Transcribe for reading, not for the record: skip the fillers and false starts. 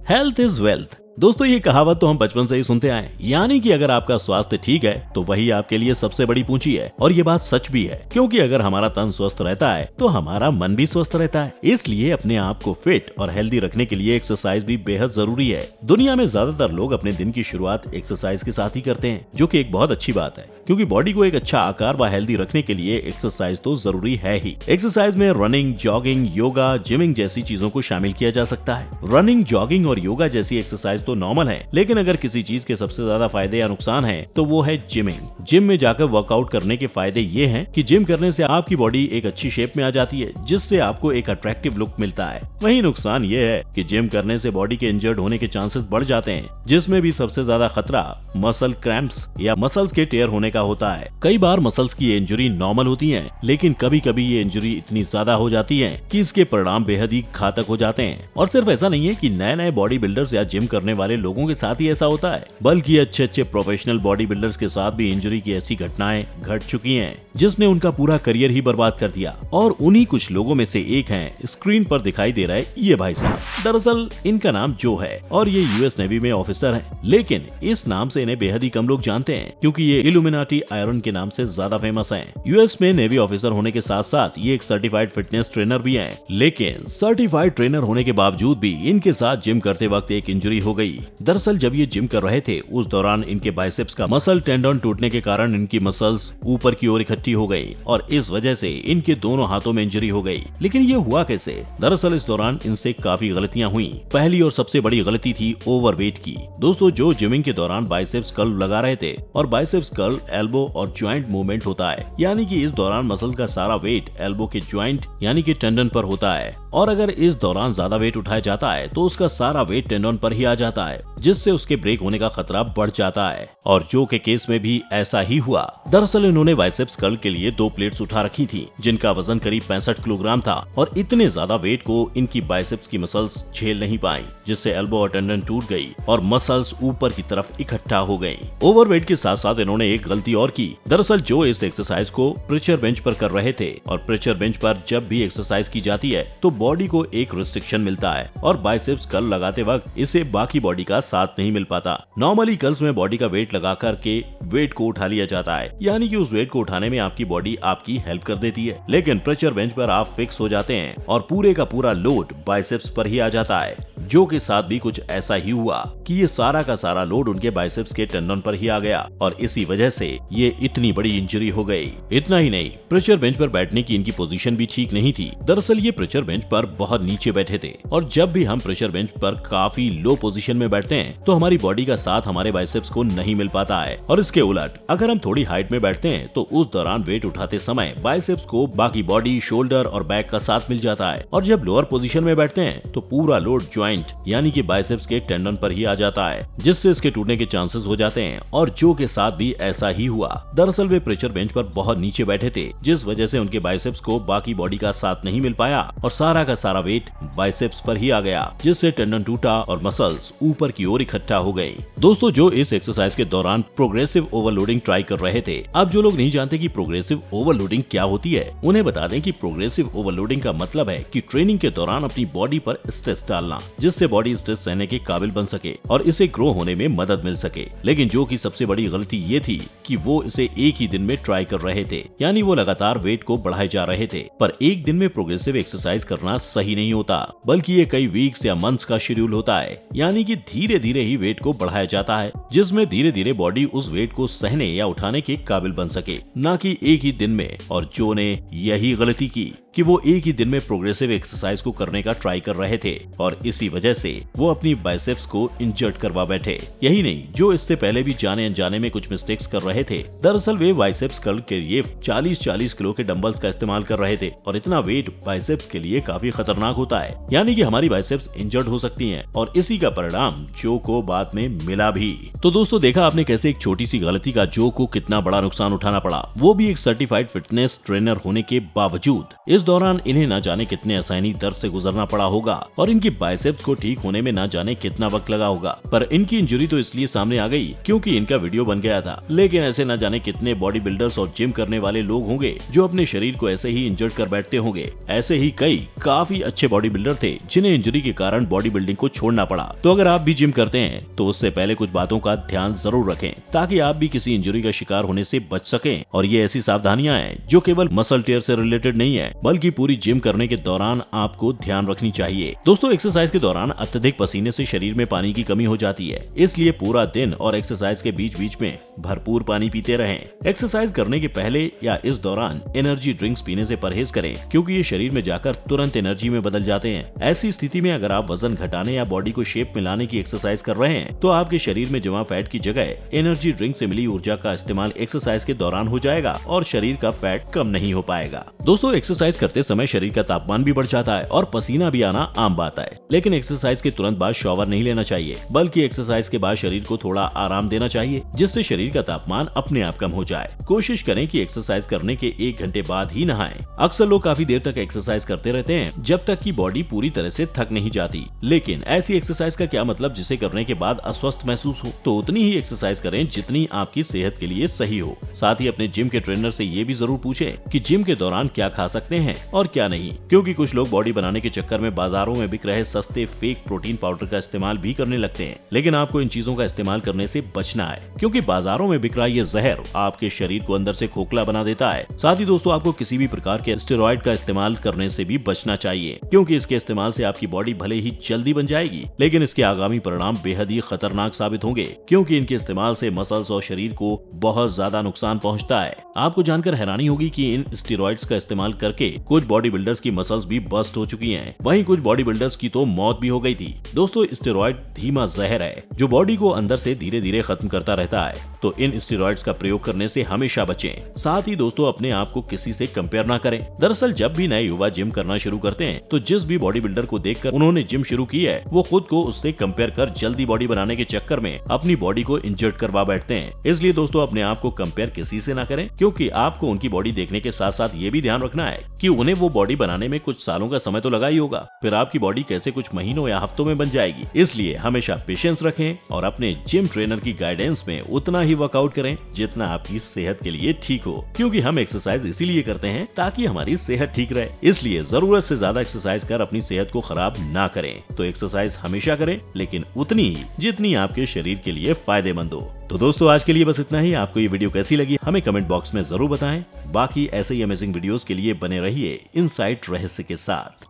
Health is wealth. दोस्तों ये कहावत तो हम बचपन से ही सुनते आए, यानी कि अगर आपका स्वास्थ्य ठीक है तो वही आपके लिए सबसे बड़ी पूंजी है। और ये बात सच भी है, क्योंकि अगर हमारा तन स्वस्थ रहता है तो हमारा मन भी स्वस्थ रहता है। इसलिए अपने आप को फिट और हेल्दी रखने के लिए एक्सरसाइज भी बेहद जरूरी है। दुनिया में ज्यादातर लोग अपने दिन की शुरुआत एक्सरसाइज के साथ ही करते हैं, जो कि एक बहुत अच्छी बात है, क्योंकि बॉडी को एक अच्छा आकार व हेल्दी रखने के लिए एक्सरसाइज तो जरूरी है ही। एक्सरसाइज में रनिंग, जॉगिंग, योगा, जिमिंग जैसी चीजों को शामिल किया जा सकता है। रनिंग, जॉगिंग और योगा जैसी एक्सरसाइज तो नॉर्मल है, लेकिन अगर किसी चीज के सबसे ज्यादा फायदे या नुकसान है तो वो है जिमिंग। जिम में जाकर वर्कआउट करने के फायदे ये हैं कि जिम करने से आपकी बॉडी एक अच्छी शेप में आ जाती है, जिससे आपको एक अट्रैक्टिव लुक मिलता है। वहीं नुकसान ये है कि जिम करने से बॉडी के इंजर्ड होने के चांसेस बढ़ जाते हैं, जिसमें भी सबसे ज्यादा खतरा मसल क्रैम्प्स या मसल्स के टेयर होने का होता है। कई बार मसल्स की इंजरी नॉर्मल होती है, लेकिन कभी कभी ये इंजरी इतनी ज्यादा हो जाती है कि इसके परिणाम बेहद ही घातक हो जाते हैं। और सिर्फ ऐसा नहीं है कि नए नए बॉडी बिल्डर्स या जिम करने वाले लोगों के साथ ही ऐसा होता है, बल्कि अच्छे अच्छे प्रोफेशनल बॉडी बिल्डर्स के साथ भी इंजरी की ऐसी घटनाएं घट चुकी हैं, जिसने उनका पूरा करियर ही बर्बाद कर दिया। और उन्हीं कुछ लोगों में से एक हैं, स्क्रीन पर दिखाई दे रहा है ये भाई साहब। दरअसल इनका नाम जो है और ये यूएस नेवी में ऑफिसर हैं, लेकिन इस नाम से इन्हें बेहद ही कम लोग जानते हैं, क्योंकि ये इल्यूमिनाटी आयरन के नाम से ज्यादा फेमस हैं। यूएस में नेवी ऑफिसर होने के साथ साथ ये एक सर्टिफाइड फिटनेस ट्रेनर भी हैं। लेकिन सर्टिफाइड ट्रेनर होने के बावजूद भी इनके साथ जिम करते वक्त एक इंजरी हो गई। दरअसल जब ये जिम कर रहे थे उस दौरान इनके बाइसेप्स का मसल टेंडन टूटने के कारण इनकी मसल्स ऊपर की ओर इकट्ठी हो गई और इस वजह से इनके दोनों हाथों में इंजरी हो गई। लेकिन ये हुआ कैसे? दरअसल इस दौरान इनसे काफी गलतियां हुई। पहली और सबसे बड़ी गलती थी ओवरवेट की। दोस्तों जो जिमिंग के दौरान बाइसेप्स कर्ल लगा रहे थे, और बाइसेप्स कर्ल एल्बो और ज्वाइंट मूवमेंट होता है, यानी कि इस दौरान मसल का सारा वेट एल्बो के ज्वाइंट यानी कि टेंडन पर होता है। और अगर इस दौरान ज्यादा वेट उठाया जाता है तो उसका सारा वेट टेंडन पर ही आ जाता है, जिससे उसके ब्रेक होने का खतरा बढ़ जाता है। और जो के केस में भी ऐसा ही हुआ। दरअसल इन्होंने बाइसेप्स कर्ल के लिए 2 प्लेट्स उठा रखी थी, जिनका वजन करीब 65 किलोग्राम था, और इतने ज्यादा वेट को इनकी बाइसेप्स की मसल्स झेल नहीं पाई, जिससे एल्बो और टेंडन टूट गई और मसल्स ऊपर की तरफ इकट्ठा हो गई। ओवरवेट के साथ साथ इन्होंने एक गलती और की। दरअसल जो इस एक्सरसाइज को प्रेशर बेंच पर कर रहे थे, और प्रेशर बेंच पर जब भी एक्सरसाइज की जाती है तो बॉडी को एक रिस्ट्रिक्शन मिलता है, और बाइसेप्स कर्ल लगाते वक्त इसे बाकी बॉडी का साथ नहीं मिल पाता। नॉर्मली कर्ल्स में बॉडी का वेट लगा करके वेट को उठा लिया जाता है, यानी कि उस वेट को उठाने में आपकी बॉडी आपकी हेल्प कर देती है। लेकिन प्रेशर बेंच पर आप फिक्स हो जाते हैं और पूरे का पूरा लोड बाइसेप्स पर ही आ जाता है। जो के साथ भी कुछ ऐसा ही हुआ कि ये सारा का सारा लोड उनके बाइसेप्स के टेंडन पर ही आ गया, और इसी वजह से ये इतनी बड़ी इंजरी हो गई। इतना ही नहीं, प्रेशर बेंच पर बैठने की इनकी पोजीशन भी ठीक नहीं थी। दरअसल ये प्रेशर बेंच पर बहुत नीचे बैठे थे, और जब भी हम प्रेशर बेंच पर काफी लो पोजीशन में बैठते हैं तो हमारी बॉडी का साथ हमारे बाइसेप्स को नहीं मिल पाता है। और इसके उलट अगर हम थोड़ी हाइट में बैठते हैं तो उस दौरान वेट उठाते समय बाइसेप्स को बाकी बॉडी, शोल्डर और बैक का साथ मिल जाता है। और जब लोअर पोजीशन में बैठते हैं तो पूरा लोड ज्वाइंट यानी कि बाइसेप्स के टेंडन पर ही आ जाता है, जिससे इसके टूटने के चांसेस हो जाते हैं। और जो के साथ भी ऐसा ही हुआ। दरअसल वे प्रेशर बेंच पर बहुत नीचे बैठे थे, जिस वजह से उनके बाइसेप्स को बाकी बॉडी का साथ नहीं मिल पाया, और सारा का सारा वेट बाइसेप्स पर ही आ गया, जिससे टेंडन टूटा और मसल्स ऊपर की ओर इकट्ठा हो गई। दोस्तों जो इस एक्सरसाइज के दौरान प्रोग्रेसिव ओवरलोडिंग ट्राई कर रहे थे, अब जो लोग नहीं जानते कि प्रोग्रेसिव ओवरलोडिंग क्या होती है, उन्हें बता दें कि प्रोग्रेसिव ओवरलोडिंग का मतलब है कि ट्रेनिंग के दौरान अपनी बॉडी पर स्ट्रेस डालना, जिससे बॉडी स्ट्रेस सहने के काबिल बन सके और इसे ग्रो होने में मदद मिल सके। लेकिन जो की सबसे बड़ी गलती ये थी कि वो इसे एक ही दिन में ट्राई कर रहे थे, यानी वो लगातार वेट को बढ़ाए जा रहे थे। पर एक दिन में प्रोग्रेसिव एक्सरसाइज करना सही नहीं होता, बल्कि ये कई वीक्स या मंथ्स का शेड्यूल होता है, यानी कि धीरे धीरे ही वेट को बढ़ाया जाता है, जिसमें धीरे धीरे बॉडी उस वेट को सहने या उठाने के काबिल बन सके, न कि एक ही दिन में। और जो ने यही गलती की कि वो एक ही दिन में प्रोग्रेसिव एक्सरसाइज को करने का ट्राई कर रहे थे, और इसी वजह से वो अपनी बाइसेप्स को इंजर्ड करवा बैठे। यही नहीं, जो इससे पहले भी जाने अनजाने में कुछ मिस्टेक्स कर रहे थे। दरअसल वे बाइसेप्स कर्ल के लिए 40-40 किलो के डंबल्स का इस्तेमाल कर रहे थे, और इतना वेट बाइसेप्स के लिए काफी खतरनाक होता है, यानी कि हमारी बाइसेप्स इंजर्ड हो सकती हैं, और इसी का परिणाम जो को बाद में मिला भी। तो दोस्तों देखा आपने कैसे एक छोटी सी गलती का जो को कितना बड़ा नुकसान उठाना पड़ा, वो भी एक सर्टिफाइड फिटनेस ट्रेनर होने के बावजूद। इस दौरान इन्हें न जाने कितने असहनीय दर्द से गुजरना पड़ा होगा और इनकी बाइसेप्स को ठीक होने में न जाने कितना वक्त लगा होगा। पर इनकी इंजरी तो इसलिए सामने आ गई क्योंकि इनका वीडियो बन गया था। लेकिन ऐसे न जाने कितने बॉडी बिल्डर्स और जिम करने वाले लोग होंगे जो अपने शरीर को ऐसे ही इंजर्ड कर बैठते होंगे। ऐसे ही कई काफी अच्छे बॉडी बिल्डर थे जिन्हें इंजरी के कारण बॉडी बिल्डिंग को छोड़ना पड़ा। तो अगर आप भी जिम करते हैं तो उससे पहले कुछ बातों का ध्यान जरूर रखें ताकि आप भी किसी इंजरी का शिकार होने से बच सकें। और ये ऐसी सावधानियां हैं जो केवल मसल टेयर से रिलेटेड नहीं है बल्कि पूरी जिम करने के दौरान आपको ध्यान रखनी चाहिए। दोस्तों, एक्सरसाइज के दौरान अत्यधिक पसीने से शरीर में पानी की कमी हो जाती है, इसलिए पूरा दिन और एक्सरसाइज के बीच बीच में भरपूर पानी पीते रहें। एक्सरसाइज करने के पहले या इस दौरान एनर्जी ड्रिंक्स पीने से परहेज करें क्योंकि ये शरीर में जाकर तुरंत एनर्जी में बदल जाते हैं। ऐसी स्थिति में अगर आप वजन घटाने या बॉडी को शेप में लाने की एक्सरसाइज कर रहे हैं तो आपके शरीर में जमा फैट की जगह एनर्जी ड्रिंक से मिली ऊर्जा का इस्तेमाल एक्सरसाइज के दौरान हो जाएगा और शरीर का फैट कम नहीं हो पाएगा। दोस्तों, एक्सरसाइज करते समय शरीर का तापमान भी बढ़ जाता है और पसीना भी आना आम बात है। लेकिन एक्सरसाइज के तुरंत बाद शॉवर नहीं लेना चाहिए बल्कि एक्सरसाइज के बाद शरीर को थोड़ा आराम देना चाहिए जिससे शरीर का तापमान अपने आप कम हो जाए। कोशिश करें कि एक्सरसाइज करने के 1 घंटे बाद ही नहाएं। अक्सर लोग काफी देर तक एक्सरसाइज करते रहते हैं जब तक कि बॉडी पूरी तरह से थक नहीं जाती। लेकिन ऐसी एक्सरसाइज का क्या मतलब जिसे करने के बाद अस्वस्थ महसूस हो। तो उतनी ही एक्सरसाइज करें जितनी आपकी सेहत के लिए सही हो। साथ ही अपने जिम के ट्रेनर से ये भी जरूर पूछें कि जिम के दौरान क्या खा सकते हैं और क्या नहीं, क्योंकि कुछ लोग बॉडी बनाने के चक्कर में बाजारों में बिक रहे सस्ते फेक प्रोटीन पाउडर का इस्तेमाल भी करने लगते हैं। लेकिन आपको इन चीजों का इस्तेमाल करने से बचना है क्योंकि बाजारों में बिक रहा ये जहर आपके शरीर को अंदर से खोखला बना देता है। साथ ही दोस्तों, आपको किसी भी प्रकार के स्टेरॉइड का इस्तेमाल करने से भी बचना चाहिए क्योंकि इसके इस्तेमाल से आपकी बॉडी भले ही जल्दी बन जाएगी लेकिन इसके आगामी परिणाम बेहद ही खतरनाक साबित होंगे क्योंकि इनके इस्तेमाल से मसल्स और शरीर को बहुत ज्यादा नुकसान पहुंचता है। आपको जानकर हैरानी होगी कि इन स्टेरॉइड्स का इस्तेमाल करके कुछ बॉडी बिल्डर्स की मसल्स भी बस्ट हो चुकी हैं। वहीं कुछ बॉडी बिल्डर्स की तो मौत भी हो गई थी। दोस्तों, स्टेरॉइड धीमा जहर है जो बॉडी को अंदर से धीरे धीरे खत्म करता रहता है, तो इन स्टेरॉइड्स का प्रयोग करने से हमेशा बचें। साथ ही दोस्तों, अपने आप को किसी से कंपेयर ना करें। दरअसल जब भी नए युवा जिम करना शुरू करते हैं तो जिस भी बॉडी बिल्डर को देखकर उन्होंने जिम शुरू की है वो खुद को उससे कंपेयर कर जल्दी बॉडी बनाने के चक्कर में अपनी बॉडी को इंजर्ड करवा बैठते हैं। इसलिए दोस्तों, अपने आप को कंपेयर किसी से ना करें क्योंकि आपको उनकी बॉडी देखने के साथ साथ ये भी ध्यान रखना है कि उन्हें वो बॉडी बनाने में कुछ सालों का समय तो लगा ही होगा, फिर आपकी बॉडी कैसे कुछ महीनों या हफ्तों में बन जाएगी। इसलिए हमेशा पेशेंस रखें और अपने जिम ट्रेनर की गाइडेंस में उतना ही वर्कआउट करें जितना आपकी सेहत के लिए ठीक हो, क्योंकि हम एक्सरसाइज इसीलिए करते हैं ताकि हमारी सेहत ठीक रहे। इसलिए जरूरत से ज्यादा एक्सरसाइज कर अपनी सेहत को खराब ना करें। तो एक्सरसाइज हमेशा करें लेकिन उतनी ही जितनी आपके शरीर के लिए फायदेमंद हो। तो दोस्तों, आज के लिए बस इतना ही। आपको ये वीडियो कैसी लगी हमें कमेंट बॉक्स में जरूर बताएं। बाकी ऐसे ही अमेजिंग वीडियोस के लिए बने रहिए इनसाइट रहस्य के साथ।